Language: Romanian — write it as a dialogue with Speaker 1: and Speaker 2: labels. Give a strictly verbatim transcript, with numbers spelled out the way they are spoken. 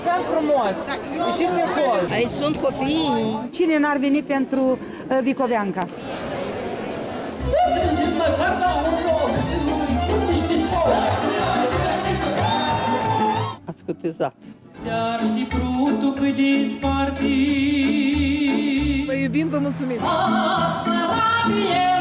Speaker 1: european frumos. Ieșiți în hol.
Speaker 2: Aici sunt copiii.
Speaker 3: Cine n-ar veni pentru uh, Vicoveanca?
Speaker 2: Ați cutizat.
Speaker 4: Dar știi prutul cât disparti.
Speaker 5: Vă iubim, vă mulțumim.